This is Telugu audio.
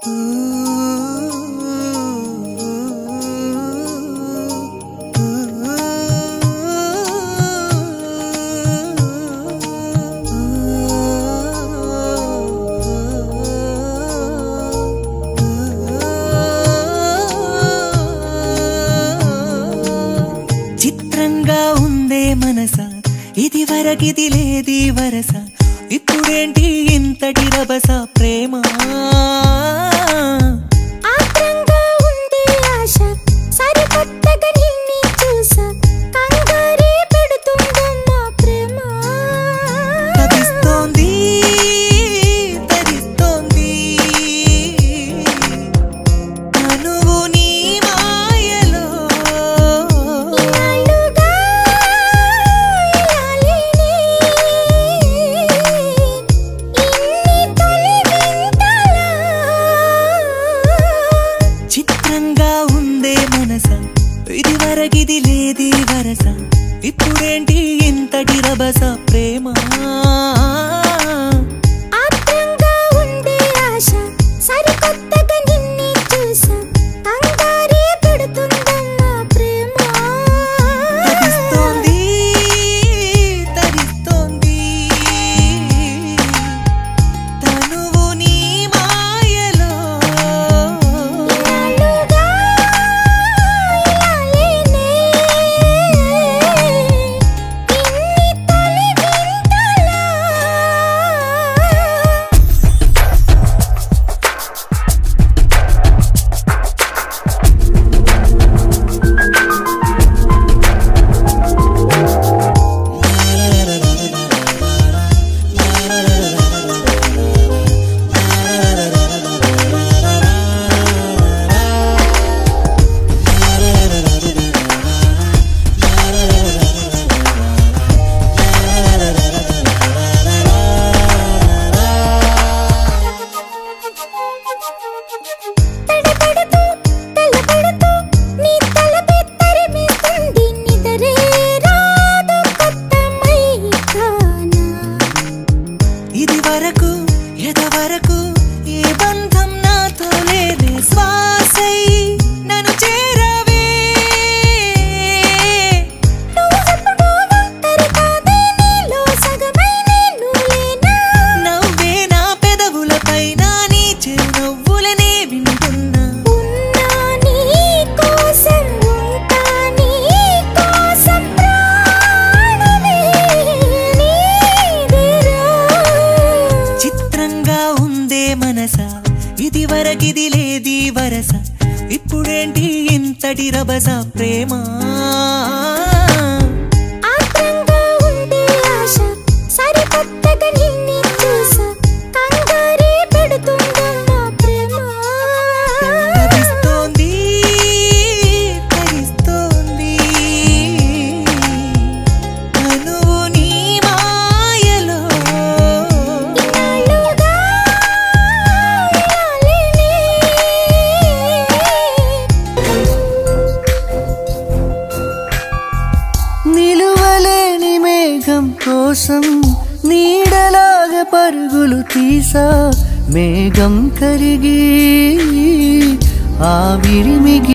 చిత్రంగా ఉందే మనసా ఇది వరకిది లేది వరస ఇప్పుడేంటి ఇంతటి రభస ప్రేమ ఆత్రంగా ఉంది ఆశ సరికొత్తగా నిన్ని చూసా కంగారే పెడుతుందమ్మా ప్రేమ తపిస్తోంది తరిస్తోంది తనువు నీ మాయలో ఇన్నాళ్ళుగా ఇలాలేనే ఇన్ని తొలి వింతలా చిత్రంగా ఉందే మనస ఇది వరకిది లేది వరస ఇప్పుడేంటి ఇంతటి రభస ప్రేమ ఆత్రంగా ఉంది ఆశ సరికొత్తగా నిన్ని చూసా కంగారే పెడుతుందమ్మా ప్రేమ తపిస్తోంది తరిస్తోంది తనువు నీ మాయలో ఇన్నాళ్ళుగా ఇలాలేనే ఇన్ని తొలి వింతలా తడబడుతూ తలబడుతూ నీ తలపై తరిమేస్తుంది నిదరే రాదు కొత్త మైకానా ఇది వరకు ఎదవరకు ఏ బంధం నాతో లేదే శ్వాసై నన్ను చేరవే నువ్వెప్పుడూ ఒంటరి కాదే నీలో సగమై నేను లేనా నవ్వే నా పెదవులపైన నీ చిరునవ్వులనే వింటున్నా ఉన్నా నీ కోసం ఉంటా నీ కోసం ప్రాణమే నీదిరా చిత్రంగా ఉందే మనస ఇది వరకిది లేది వరస ఇప్పుడేంటి ఇంతటి రభస ప్రేమ ఆత్రంగా ఉంది ఆశ సరికొత్తగా నిన్ని చూసా కంగారే పెడుతుందమ్మా ప్రేమ తపిస్తోంది తరిస్తోంది తనువు నీ మాయలో ఇన్నాళ్ళుగా ఇలాలేనే నిలువలేని మేఘం కోసం నీడలాగా పరుగులు తీసా మేఘం కరిగి ఆవిరి మిగి